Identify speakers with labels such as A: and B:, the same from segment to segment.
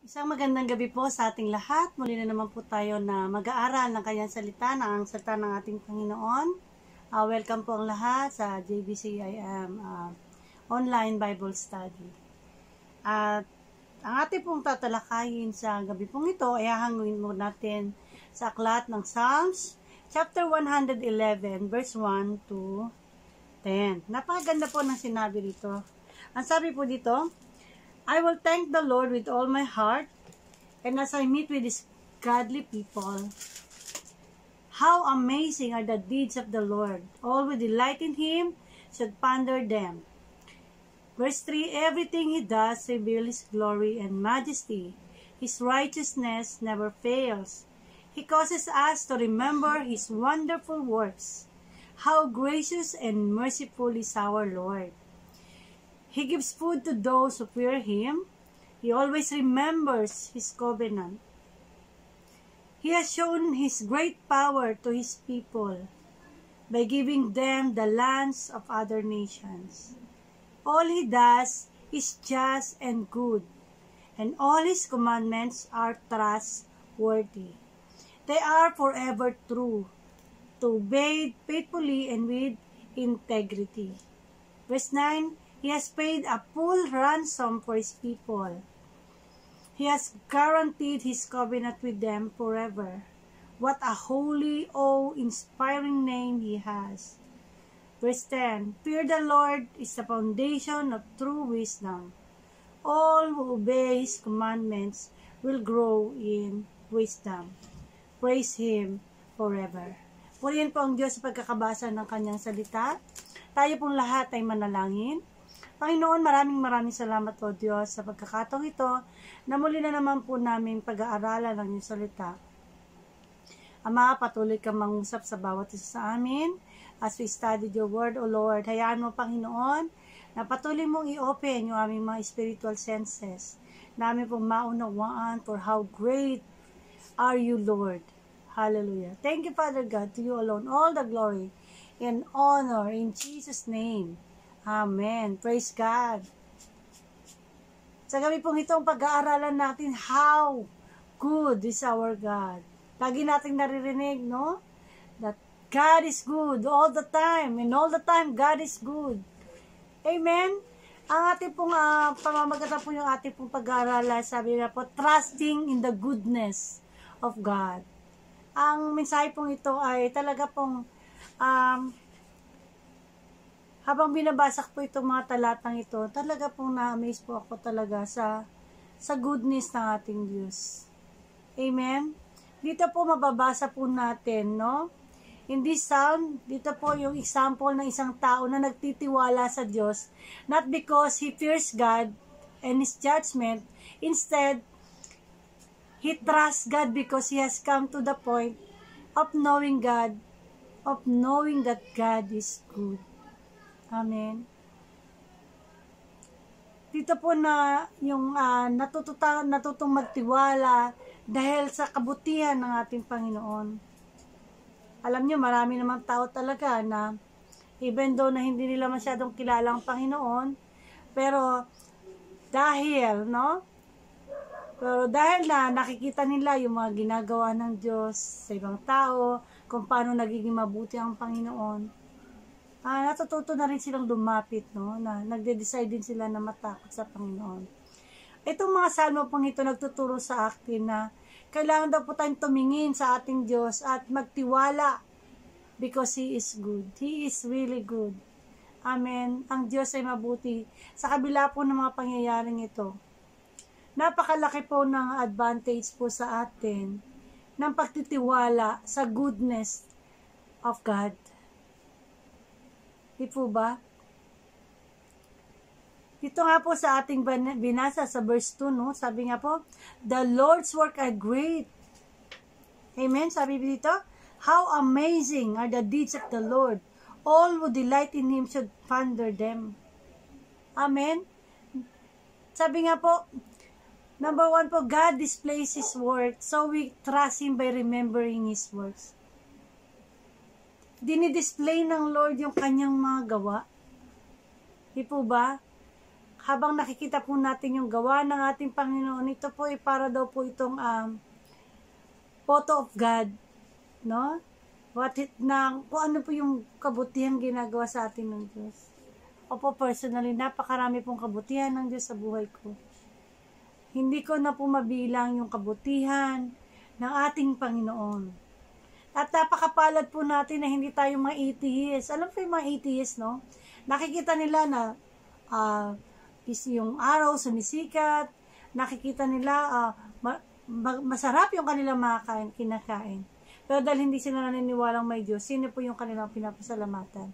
A: Isang magandang gabi po sa ating lahat. Muli na naman po tayo na mag-aaral ng kanyang salita, ang salita ng ating Panginoon. Welcome po ang lahat sa JBCIM Online Bible Study. At ang ating pong tatalakayin sa gabi pong ito ay hahangin mo natin sa aklat ng Psalms, chapter 111, verse 1 to 10. Napakaganda po ng sinabi dito. Ang sabi po dito, I will thank the Lord with all my heart, and as I meet with His godly people, how amazing are the deeds of the Lord. All who delight in Him should ponder them. Verse 3, everything He does reveals His glory and majesty. His righteousness never fails. He causes us to remember His wonderful works. How gracious and merciful is our Lord. He gives food to those who fear Him. He always remembers His covenant. He has shown His great power to His people by giving them the lands of other nations. All He does is just and good, and all His commandments are trustworthy. They are forever true, to obey faithfully and with integrity. Verse 9, He has paid a full ransom for His people. He has guaranteed His covenant with them forever. What a holy, awe-inspiring name He has. Verse 10, Fear the Lord is the foundation of true wisdom. All who obey His commandments will grow in wisdom. Praise Him forever. Purihin po ang Diyos sa pagkakabasa ng Kanyang salita. Tayo pong lahat ay manalangin. Panginoon, maraming salamat po Diyos sa pagkakataong ito na muli na naman po namin pag-aaralan ng iyong salita. Ama, patuloy kang mangusap sa bawat isa sa amin as we study your word, O Lord. Hayaan mo, Panginoon, na patuloy mong i-open yung aming mga spiritual senses, na aming pong maunawaan for how great are you, Lord. Hallelujah. Thank you, Father God, to you alone, all the glory and honor in Jesus' name. Amen. Praise God. Sa gabi pong itong pag-aaralan natin, how good is our God. Lagi nating naririnig, no? That God is good all the time. And all the time, God is good. Amen? Ang ating pong pamamagatan po yung ating pong pag-aaralan, sabi na po, trusting in the goodness of God. Ang mensahe pong ito ay talaga pong habang binabasa po itong mga talatang ito, talaga pong na-amaze po ako talaga sa goodness ng ating Diyos. Amen? Dito po mababasa po natin, no? In this psalm, dito po yung example ng isang tao na nagtitiwala sa Diyos, not because he fears God and His judgment, instead, he trusts God because he has come to the point of knowing God, of knowing that God is good. Amen. Dito po na yung natutong magtiwala dahil sa kabutihan ng ating Panginoon. Alam niyo, marami namang tao talaga na even though na hindi nila masyadong kilala ang Panginoon, pero dahil na nakikita nila yung mga ginagawa ng Diyos sa ibang tao, kung paano nagiging mabuti ang Panginoon, natututo na rin silang lumapit, no? Na nagde-decide din sila na matakot sa Panginoon. Itong mga salmo pong ito nagtuturo sa akin na kailangan daw po tayong tumingin sa ating Diyos at magtiwala because He is good. He is really good. Amen. Ang Diyos ay mabuti sa kabila po ng mga pangyayaring ito. Napakalaki po ng advantage po sa atin ng pagtitiwala sa goodness of God. Di po ba? Dito nga po sa ating binasa sa verse 2, no? Sabi nga po, the Lord's work are great. Amen? Sabi dito, how amazing are the deeds of the Lord. All who delight in Him should ponder them. Amen? Sabi nga po, number 1 po, God displays His work, so we trust Him by remembering His works. Dinidisplay ng Lord yung kanyang mga gawa. Di po ba? habang nakikita po natin yung gawa ng ating Panginoon, ito po ay para daw po itong photo of God, no? Kung ano po yung kabutihan ginagawa sa atin ng Diyos. Opo, personally, napakarami pong kabutihan ng Diyos sa buhay ko. Hindi ko na po mabilang yung kabutihan ng ating Panginoon. At napakapalad po natin na hindi tayo mga atheist. Alam po yung mga atheist, no? Nakikita nila na yung araw sumisikat, nakikita nila masarap yung kanilang kinakain. Pero dahil hindi sila naniniwalang may Diyos, sino po yung kanilang pinapasalamatan?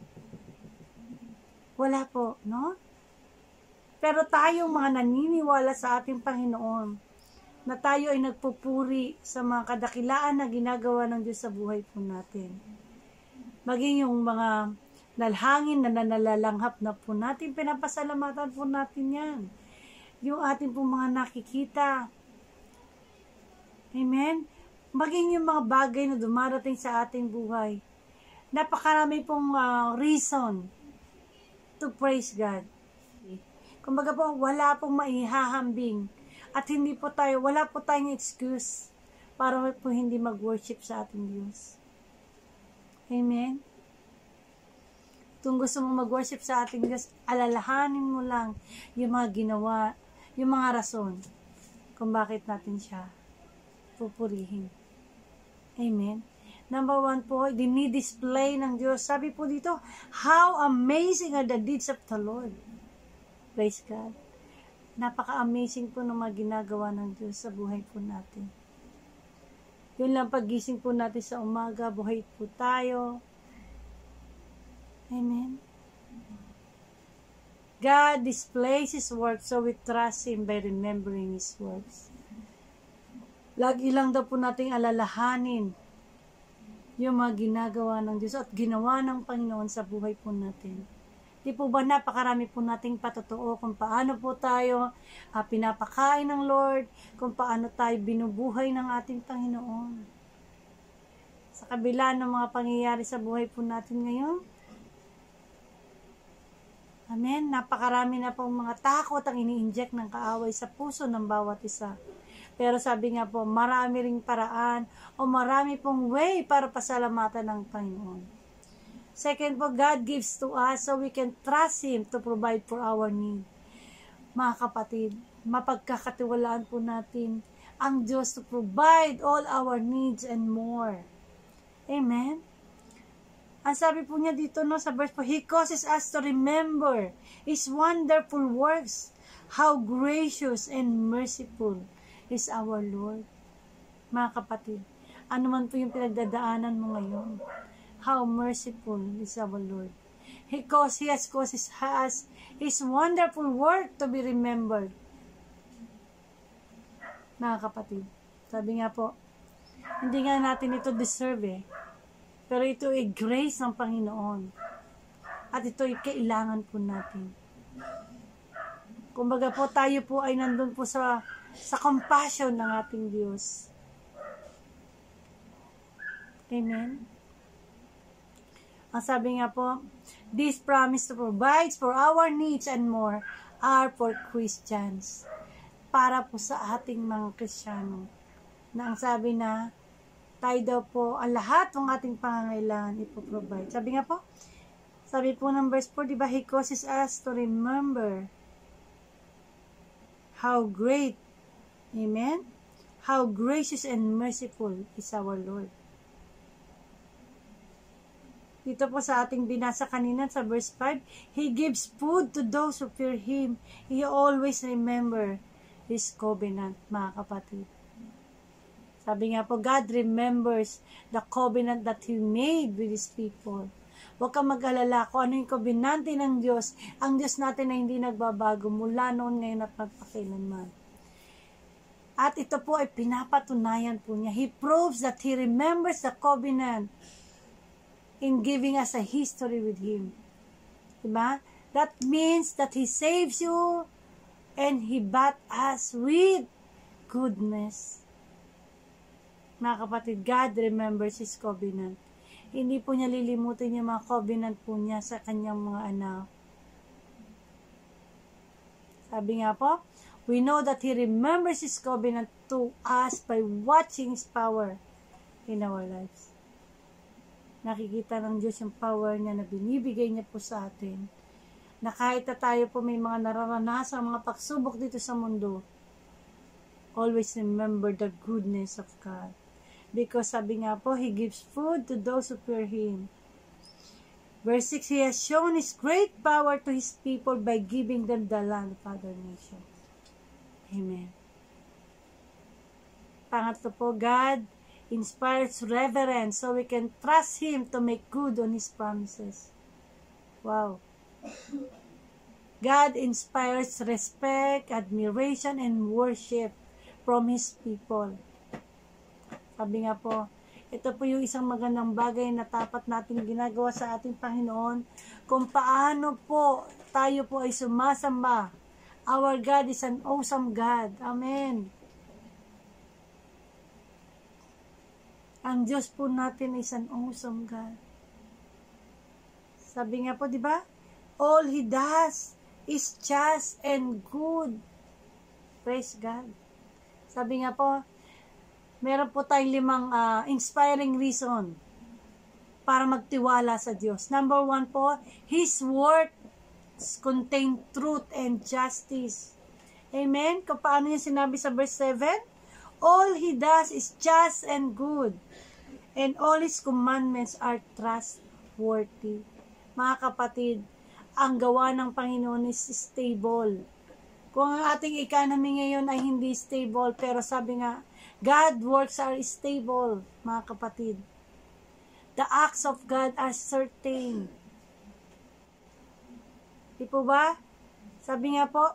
A: Wala po, no? Pero tayong mga naniniwala sa ating Panginoon, na tayo ay nagpupuri sa mga kadakilaan na ginagawa ng Diyos sa buhay po natin. Maging yung mga nalhangin na nalalanghap na po natin, pinapasalamatan po natin yan. Yung ating po mga nakikita. Amen? Maging yung mga bagay na dumarating sa ating buhay. Napakarami pong reason to praise God. Kumbaga po, wala pong maihahambing. At wala po tayong excuse para po hindi mag-worship sa ating Diyos. Amen? Kung gusto mo mag-worship sa ating Diyos, alalahanin mo lang yung mga ginawa, yung mga rason kung bakit natin siya pupurihin. Amen? Number 1 po, dinidisplay ng Diyos. Sabi po dito, how amazing are the deeds of the Lord. Praise God. Napaka-amazing po ng mga ginagawa ng Diyos sa buhay po natin. Yun lang, paggising po natin sa umaga, buhay po tayo. Amen? God displays His works, so we trust Him by remembering His works. Lagi lang daw po nating alalahanin yung mga ginagawa ng Diyos at ginawa ng Panginoon sa buhay po natin. Di po ba napakarami po nating patotoo kung paano po tayo pinapakain ng Lord, kung paano tayo binubuhay ng ating Panginoon. Sa kabila ng mga pangyayari sa buhay po natin ngayon, amen, napakarami na pong mga takot ang ini-inject ng kaaway sa puso ng bawat isa. Pero sabi nga po, marami ring paraan o marami pong way para pasalamatan ng Panginoon. Second po, God gives to us so we can trust Him to provide for our need. Mga kapatid, mapagkakatiwalaan po natin ang Diyos to provide all our needs and more. Amen? Ang sabi po niya dito sa verse po, He causes us to remember His wonderful works. How gracious and merciful is our Lord. Mga kapatid, ano man po yung pinagdadaanan mo ngayon, how merciful is our Lord. He has causes us His wonderful work to be remembered. Mga kapatid, sabi nga po, hindi nga natin ito deserve pero ito ay grace ng Panginoon. At ito ay kailangan po natin. Kumbaga po, tayo po ay nandun po sa compassion ng ating Diyos. Amen? Ang sabi nga po, this promise to provide for our needs and more are for Christians. Para po sa ating mga Kristiyano. Na ang sabi na, tayo daw po, ang lahat ng ating pangangailangan ipoprovide. Sabi nga po, sabi po ng verse 4, diba, He causes us to remember how great, amen, how gracious and merciful is our Lord. Dito po sa ating binasa kanina sa verse 5, He gives food to those who fear Him. He always remember His covenant, mga kapatid. Sabi nga po, God remembers the covenant that He made with His people. Huwag kang mag-alala kung ano yung covenante ng Diyos. Ang Diyos natin na hindi nagbabago mula noon, ngayon at magpakailanman. At ito po ay pinapatunayan po niya. He proves that He remembers the covenant in giving us a history with Him. Diba? That means that He saves you and He bought us with goodness. Mga kapatid, God remembers His covenant. Hindi po niya lilimutin yung mga covenant po niya sa kanyang mga anak. Sabi nga po, we know that He remembers His covenant to us by watching His power in our lives. Nakikita ng Diyos yung power niya na binibigay niya po sa atin. Na kahit na tayo po may mga nararanasan, mga pagsubok dito sa mundo, always remember the goodness of God. Because sabi nga po, He gives food to those who fear Him. Verse 6, He has shown His great power to His people by giving them the land of other nations. Amen. Pangatlo po, God inspires reverence so we can trust Him to make good on His promises. Wow. God inspires respect, admiration, and worship from His people. Sabi nga po, ito po yung isang magandang bagay na dapat natin ginagawa sa ating Panginoon kung paano po tayo po ay sumasamba. Our God is an awesome God. Amen. Ang Diyos po natin is an awesome God. Sabi nga po, di ba? All He does is just and good. Praise God. Sabi nga po, meron po tayong 5 inspiring reason para magtiwala sa Diyos. Number 1 po, His words contain truth and justice. Amen? Kung paano yung sinabi sa verse 7? All He does is just and good, and all His commandments are trustworthy. Mga kapatid, ang gawa ng Panginoon is stable. Kung ang ating economy ngayon ay hindi stable, pero sabi nga, God works are stable, mga kapatid. The acts of God are certain. Di po ba? Sabi nga po,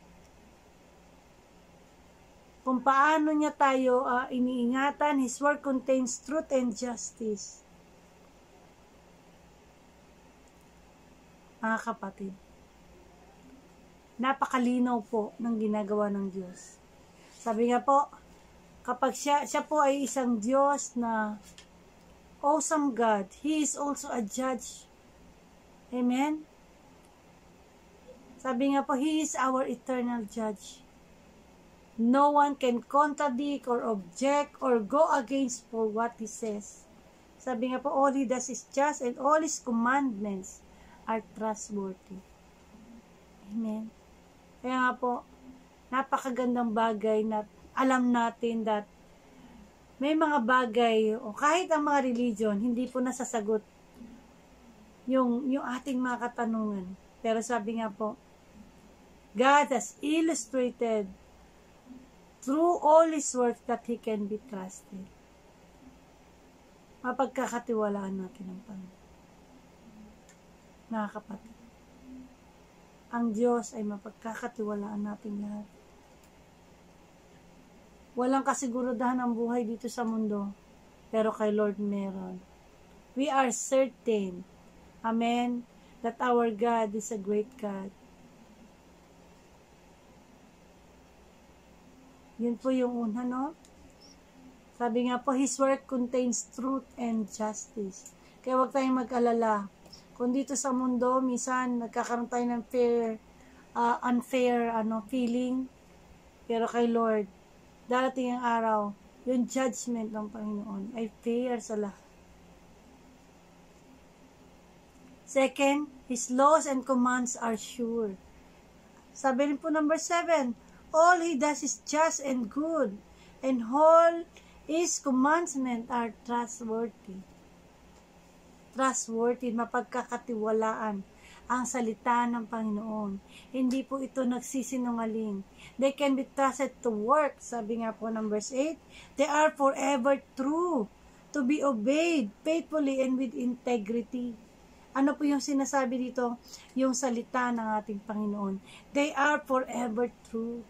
A: kung paano niya tayo iniingatan, His word contains truth and justice. Mga kapatid, napakalinaw po ng ginagawa ng Diyos. Sabi nga po, kapag siya po ay isang Diyos na awesome God, He is also a judge. Amen? Sabi nga po, He is our eternal judge. No one can contradict or object or go against for what He says. Sabi nga po, all He does is just and all His commandments are trustworthy. Amen? Kaya nga po, napakagandang bagay na alam natin that may mga bagay o kahit ang mga religion hindi po nasasagot yung ating mga katanungan. Pero sabi nga po, God has illustrated through all His works that He can be trusted. Mapagkakatiwalaan natin ang Panginoon. Mga kapatid, ang Diyos ay mapagkakatiwalaan natin lahat. Walang kasigurudahan ang buhay dito sa mundo, pero kay Lord meron. We are certain, amen, that our God is a great God. Yun po yung una, no? Sabi nga po, His word contains truth and justice. Kaya huwag tayong mag-alala. Kung dito sa mundo, minsan nagkakaroon tayo ng unfair feeling, pero kay Lord, darating ang araw, yung judgment ng Panginoon ay fair sa lahat. Second, His laws and commands are sure. Sabi rin po number 7, all He does is just and good, and all His commandments are trustworthy. Trustworthy, mapagkakatiwalaan ang salita ng Panginoon. Hindi po ito nagsisinungaling. They can be trusted to work. Sabi nga po ng verse 8, they are forever true, to be obeyed faithfully and with integrity. Ano po yung sinasabi dito? Yung salita ng ating Panginoon. They are forever true.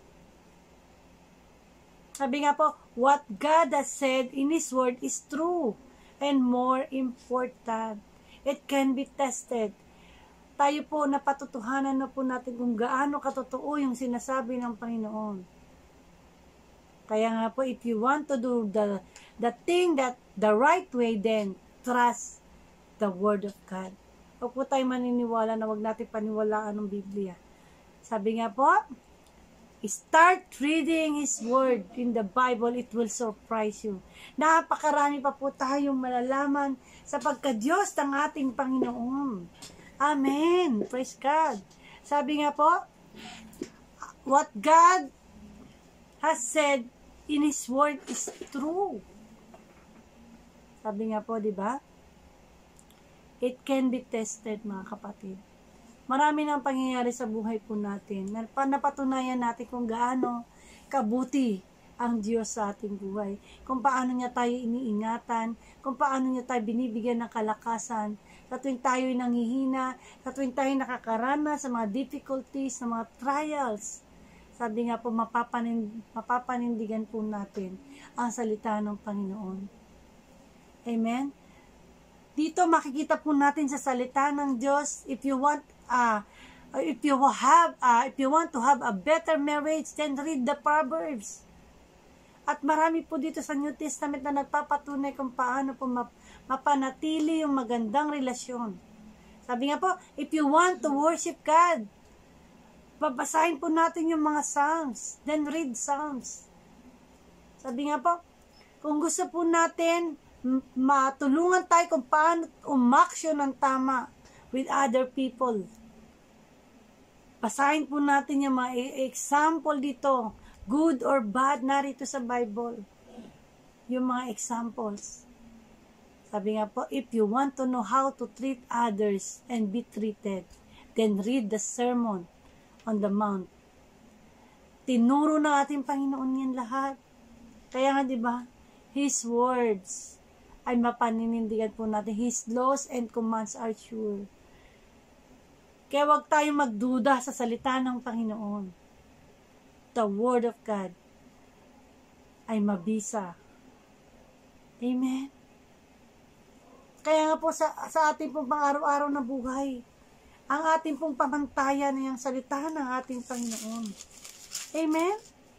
A: Sabi nga po, what God has said in His word is true. And more important, it can be tested. Tayo po napatutuhanan na po natin kung gaano katotoo yung sinasabi ng Panginoon. Kaya nga po, if you want to do the thing that the right way, then trust the Word of God. Huwag po tayo maniniwala na huwag natin paniwalaan ng Biblia. Sabi nga po, Start reading His Word in the Bible. It will surprise you. Napakarami pa po tayong malalaman sa pagka-Diyos ng ating Panginoon. Amen. Praise God. Sabi nga po, what God has said in His Word is true. Sabi nga po, di ba? It can be tested, mga kapatid. Marami nang pangyayari sa buhay po natin. Napatunayan natin kung gaano kabuti ang Diyos sa ating buhay. Kung paano niya tayo iniingatan, kung paano niya tayo binibigyan ng kalakasan, sa tuwing tayo'y nanghihina, sa tuwing tayo'y nakakaranas sa mga difficulties, sa mga trials. Sabi nga po, mapapanindigan po natin ang salita ng Panginoon. Amen? Dito makikita po natin sa salita ng Diyos, if you want to have a better marriage, then read the Proverbs. At marami po dito sa New Testament na nagpapatunay kung paano po mapanatili yung magandang relasyon. Sabi nga po, if you want to worship God, babasahin po natin yung mga Psalms, then read Psalms. Sabi nga po, kung gusto po natin matulungan tayo kung paano umaksyon ng tama with other people, basahin po natin yung mga example dito, good or bad, narito sa Bible. Yung mga examples. Sabi nga po, if you want to know how to treat others and be treated, then read the Sermon on the Mount. Tinuro ng ating Panginoon yan lahat. Kaya nga, di ba, His words ay mapaninindigan po natin. His laws and commands are sure. Kaya huwag tayong magduda sa salita ng Panginoon. The Word of God ay mabisa. Amen? Kaya nga po sa ating pong pang-araw-araw na buhay, ang ating pong pamantayan ay ang salita ng ating Panginoon. Amen?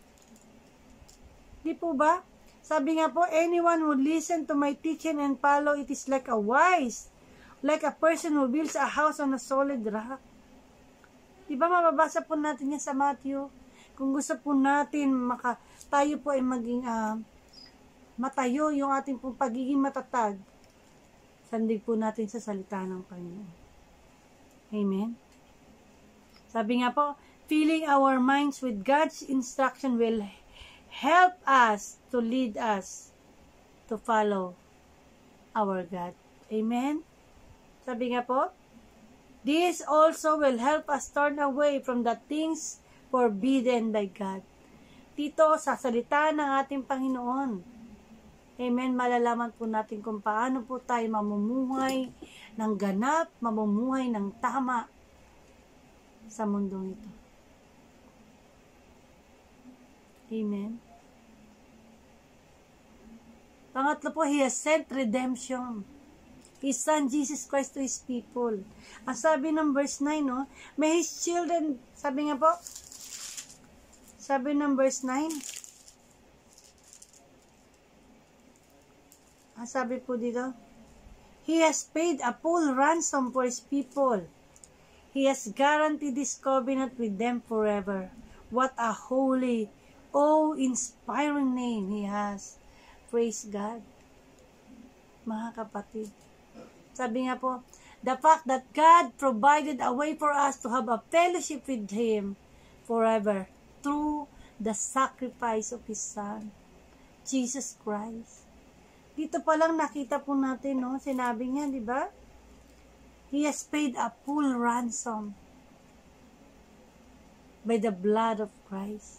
A: Di po ba? Sabi nga po, anyone who listen to my teaching and follow it is like a person who builds a house on a solid rock. Diba mababasa po natin yan sa Matthew? Kung gusto po natin tayo po ay maging matayo yung ating pong pagiging matatag, sandig po natin sa salita ng Panginoon. Amen? Sabi nga po, filling our minds with God's instruction will help us to lead us to follow our God. Amen? Sabi nga po, this also will help us turn away from the things forbidden by God. Dito, sa salita ng ating Panginoon. Amen? Malalaman po natin kung paano po tayo mamumuhay ng ganap, mamumuhay ng tama sa mundong ito. Amen? Pangatlo po, He has sent redemption. His Son, Jesus Christ, to His people. Ang sabi ng verse 9, no? May His children, sabi nga po, sabi ng verse 9, ang sabi po dito, He has paid a full ransom for His people. He has guaranteed this covenant with them forever. What a holy, inspiring name He has. Praise God. Mga kapatid. Sabi nga po, the fact that God provided a way for us to have a fellowship with Him forever through the sacrifice of His Son, Jesus Christ. Dito pa lang nakita po natin, no? Sinabi niya, di ba? He has paid a full ransom by the blood of Christ.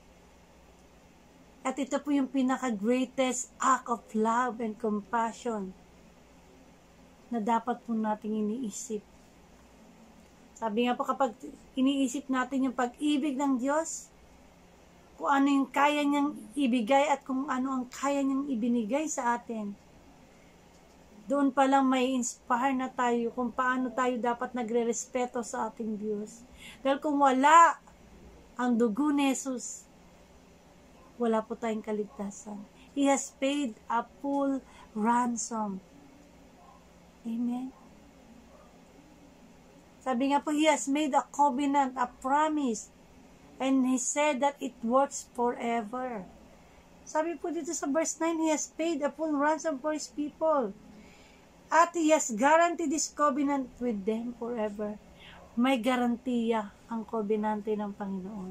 A: At ito po yung pinaka-greatest act of love and compassion na dapat po nating iniisip. Sabi nga po, kapag iniisip natin yung pag-ibig ng Diyos, kung ano yung kaya niyang ibigay at kung ano ang kaya niyang ibinigay sa atin, doon pa lang may inspire na tayo kung paano tayo dapat nagre-respeto sa ating Diyos. Dahil kung wala ang dugo ni Jesus, wala po tayong kaligtasan. He has paid a full ransom. Amen? Sabi nga po, He has made a covenant, a promise, And He said that it works forever. Sabi po dito sa verse 9, He has paid a full ransom for His people. At He has guaranteed His covenant with them forever. May garantiya ang covenante ng Panginoon.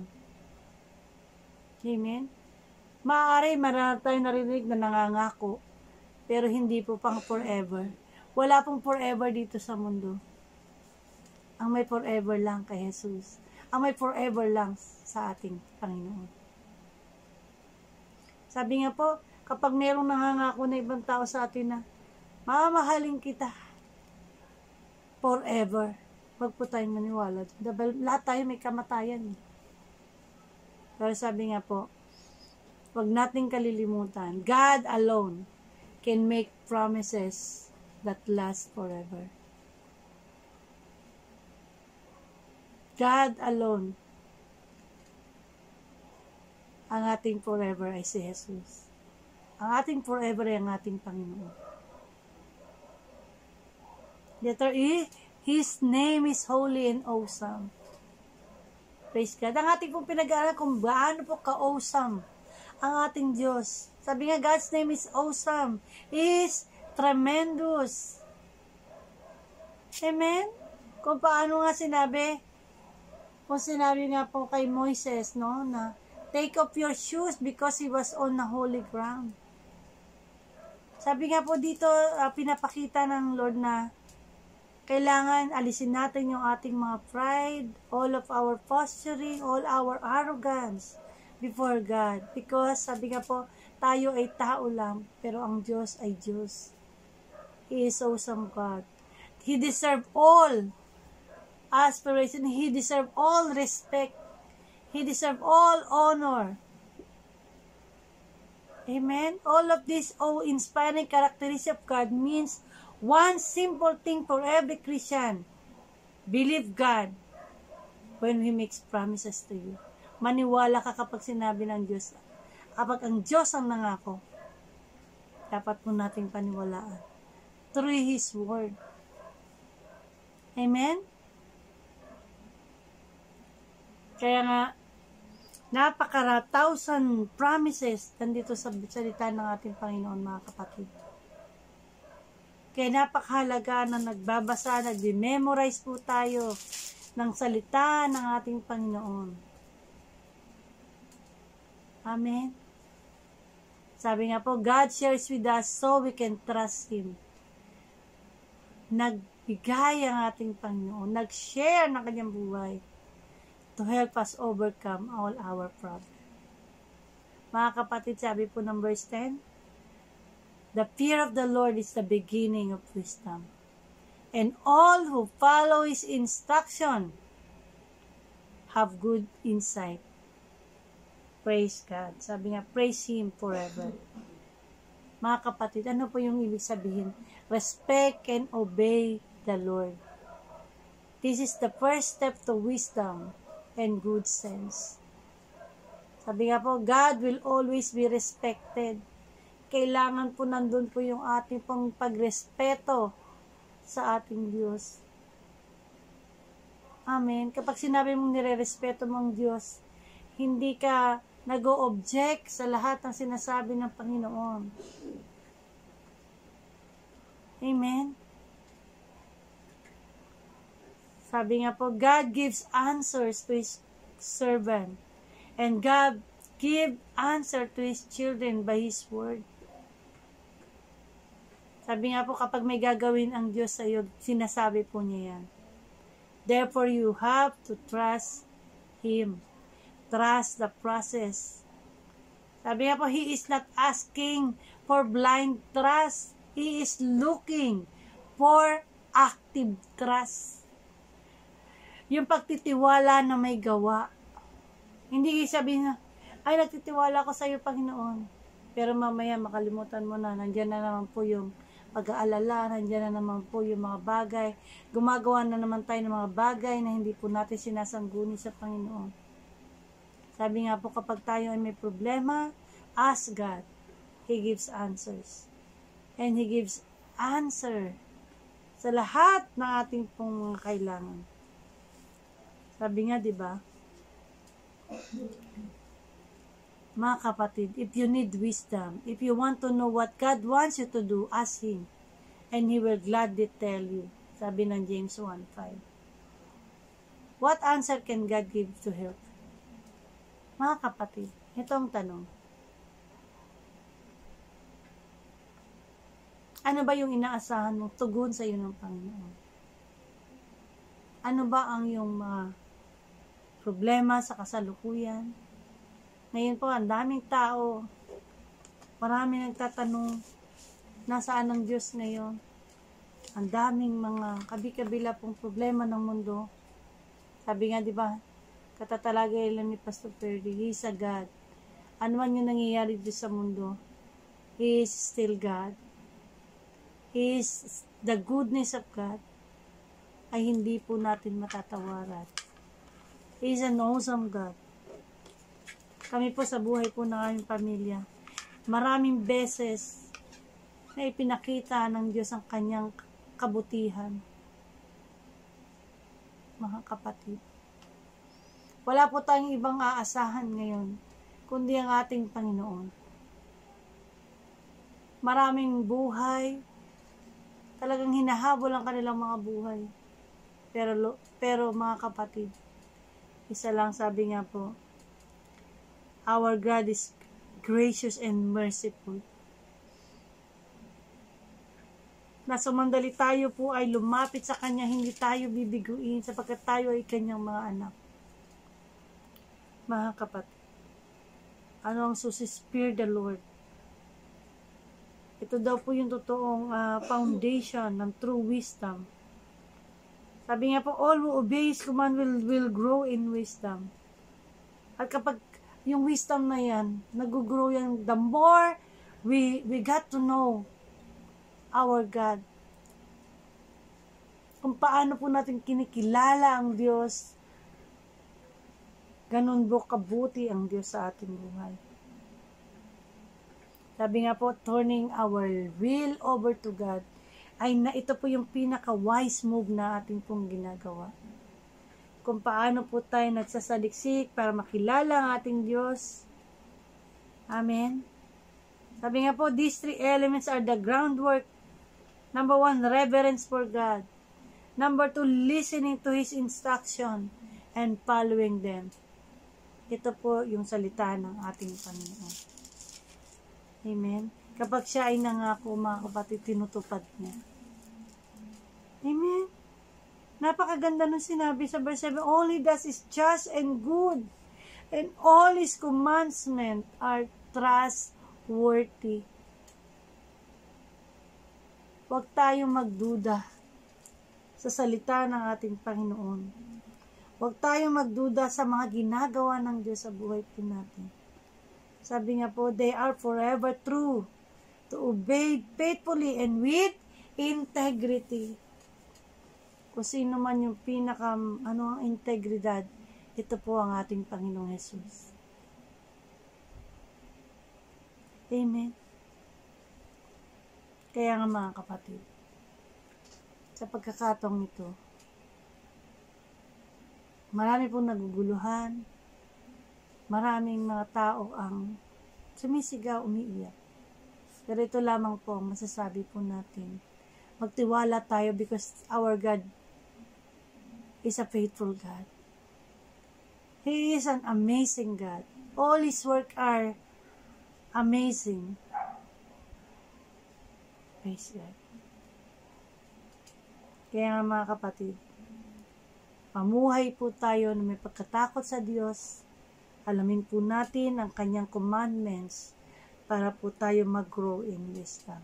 A: Amen? Maaari, marami tayong narinig na nangangako, pero hindi po pang forever. Wala pong forever dito sa mundo. Ang may forever lang kay Jesus. Ang may forever lang sa ating Panginoon. Sabi nga po, kapag mayroong nangangako na ibang tao sa atin na, mamahalin kita forever, wag po tayong maniwala. Lahat tayo may kamatayan. Pero sabi nga po, wag nating kalilimutan, God alone can make promises that last forever. God alone ang ating forever ay si Jesus. Ang ating forever ay ang ating Panginoon. Letter E, His name is holy and awesome. Praise God. Ang ating pong pinag-aaral kung gaano po ka-awesome ang ating Diyos. Sabi nga, God's name is awesome. Is tremendous. Amen? Kung paano nga sinabi, kung sinabi nga po kay Moises, no, na take off your shoes because he was on the holy ground. Sabi nga po dito, pinapakita ng Lord na kailangan alisin natin yung ating mga pride, all of our posturing, all our arrogance before God. Because sabi nga po, tayo ay tao lang, pero ang Diyos ay Diyos. He is awesome God. He deserves all aspiration. He deserves all respect. He deserves all honor. Amen? All of these awe-inspiring characteristics of God means one simple thing for every Christian. Believe God when He makes promises to you. Maniwala ka kapag sinabi ng Diyos. Kapag ang Diyos ang nangako, dapat po nating paniwalaan. Through His Word. Amen? Kaya nga, napaka-thousand promises nandito sa salita ng ating Panginoon, mga kapatid. Kaya napakahalaga na nagbabasa, nagme-memorize po tayo ng salita ng ating Panginoon. Amen? Sabi nga po, God shares with us so we can trust Him. Nagbigay ang ating Panginoon, nag-share ng kanyang buhay to help us overcome all our problems. Mga kapatid, sabi po ng verse 10, the fear of the Lord is the beginning of wisdom, and all who follow His instruction have good insight. Praise God. Sabi nga, praise Him forever. Mga kapatid, ano po yung ibig sabihin? Respect and obey the Lord. This is the first step to wisdom and good sense. Sabi nga po, God will always be respected. Kailangan po nandun po yung ating pong pagrespeto sa ating Diyos. Amen. Kapag sinabi mong nire-respeto mong Diyos, hindi ka nag-o-object sa lahat ng sinasabi ng Panginoon. Amen. Sabi nga po, God gives answers to His servant. And God give answer to His children by His word. Sabi nga po, kapag may gagawin ang Diyos sa iyo, sinasabi po niya yan. Therefore, you have to trust Him. Trust the process. Sabi nga po, He is not asking for blind trust. He is looking for active trust. Yung pagtitiwala na may gawa. Hindi sabihin na, ay, nagtitiwala ko sa iyo, Panginoon. Pero mamaya makalimutan mo na, nandiyan na naman po yung pag-aalala, nandiyan na naman po yung mga bagay. Gumagawa na naman tayo ng mga bagay na hindi po natin sinasangguni sa Panginoon. Sabi nga po, kapag tayo ay may problema, ask God. He gives answers. And He gives answer sa lahat ng ating pong mga kailangan. Sabi nga, di ba? Mga kapatid, if you need wisdom, if you want to know what God wants you to do, ask Him, and He will gladly tell you. Sabi ng James 1:5. What answer can God give to help? Mga kapatid, ito ang tanong. Ano ba yung inaasahan mong tugon sa iyo ng Panginoon? Ano ba ang iyong mga problema sa kasalukuyan? Ngayon po, ang daming tao, marami nagtatanong, nasaan ang Diyos ngayon? Ang daming mga kabi-kabila pong problema ng mundo. Sabi nga, di ba, katatalagay lang ni Pastor Ferdy, He is a God. Ano man yung nangyayari dito sa mundo, He is still God. He is the goodness of God ay hindi po natin matatawaran. He is an awesome God. Kami po sa buhay po ng aming pamilya, maraming beses na ipinakita ng Diyos ang kanyang kabutihan. Mga kapatid, wala po tayong ibang aasahan ngayon, kundi ang ating Panginoon. Maraming buhay, talagang hinahabol ang kanilang mga buhay. Pero mga kapatid, isa lang sabi nga po, our God is gracious and merciful. Na sumandali tayo po ay lumapit sa Kanya, hindi tayo bibiguin sapagkat tayo ay Kanyang mga anak. Mga kapatid, ano ang susi? Fear the Lord. Ito daw po yung totoong foundation ng true wisdom. Sabi nga po, all who obey His command will grow in wisdom. At kapag yung wisdom na yan, nag-grow yan, the more we got to know our God. Kung paano po natin kinikilala ang Diyos, ganun po kabuti ang Diyos sa ating buhay. Sabi nga po, turning our will over to God, ay na ito po yung pinaka-wise move na ating pong ginagawa. Kung paano po tayo nagsasaliksik para makilala ang ating Diyos. Amen. Sabi nga po, these three elements are the groundwork. Number 1, reverence for God. Number 2, listening to His instruction and following them. Ito po yung salita ng ating Panginoon. Amen. Kapag siya ay nangako, mga kapatid, tinutupad niya. Amen. Napakaganda nung sinabi sa verse 7, only that is just and good, and all His commandments are trustworthy. Huwag tayong magduda sa salita ng ating Panginoon. Huwag tayong magduda sa mga ginagawa ng Diyos sa buhay po natin. Sabi nga po, they are forever true, to obey faithfully and with integrity. Kung sino man yung ang integridad, ito po ang ating Panginoong Jesus. Amen. Kaya nga mga kapatid, sa pagkakataong ito, marami pong naguguluhan, maraming mga tao ang sumisigaw, umiiyak. Pero ito lamang po ang masasabi po natin. Magtiwala tayo because our God is a faithful God. He is an amazing God. All His work are amazing. Praise God. Kaya nga mga kapatid, mamuhay po tayo na may pagkatakot sa Diyos. Alamin po natin ang Kanyang commandments para po tayo mag-grow in wisdom.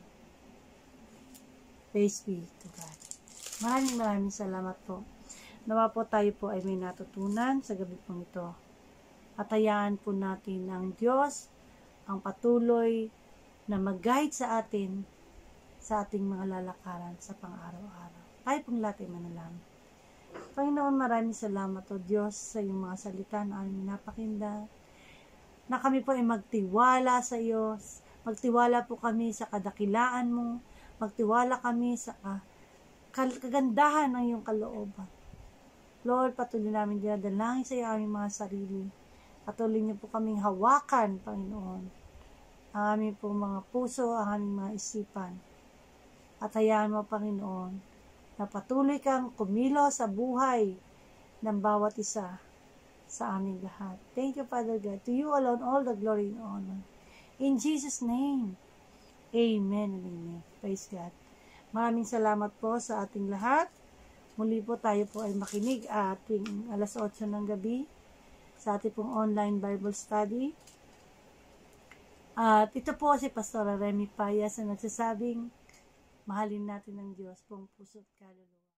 A: Praise be to God. Maraming salamat po. Nawa po tayo po ay may natutunan sa gabi pong ito. At hayaan po natin ang Diyos ang patuloy na mag-guide sa atin sa ating mga lalakaran sa pang-araw-araw. Tayo pong lahat ay manalangin. Panginoon, maraming salamat o Diyos sa iyong mga salita na aming napakinggan. Na kami po ay magtiwala sa iyo. Magtiwala po kami sa kadakilaan mo. Magtiwala kami sa kagandahan ng iyong kalooban. Lord, patuloy namin dinadalangin sa iyo aming mga sarili. Patuloy niyo po kaming hawakan, Panginoon. Ang aming po mga puso, ang aming mga isipan. At hayaan mo, Panginoon, na patuloy kang kumilos sa buhay ng bawat isa sa aming lahat. Thank you, Father God. To you alone, all the glory and honor. In Jesus' name, amen and amen. Praise God. Maraming salamat po sa ating lahat. Muli po tayo po ay makinig ating alas 8 ng gabi sa ating pong online Bible study. At ito po si Pastora Remy Payas na nagsasabing, mahalin natin ang Diyos buong puso at kaluluwa.